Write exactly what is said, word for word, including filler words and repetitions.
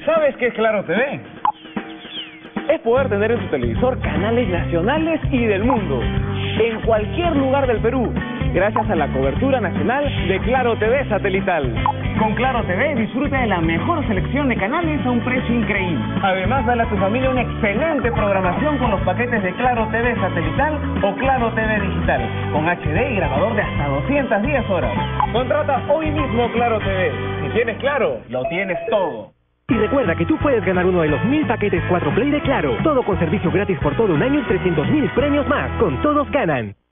¿Sabes qué es Claro T V? Es poder tener en tu televisor canales nacionales y del mundo, en cualquier lugar del Perú, gracias a la cobertura nacional de Claro T V satelital. Con Claro T V disfruta de la mejor selección de canales a un precio increíble. Además, dale a tu familia una excelente programación con los paquetes de Claro T V satelital o Claro T V digital, con H D y grabador de hasta doscientas diez horas. Contrata hoy mismo Claro T V. Si tienes Claro, lo tienes todo. Y recuerda que tú puedes ganar uno de los mil paquetes cuatro Play de Claro. Todo con servicio gratis por todo un año y trescientos mil premios más. Con todos ganan.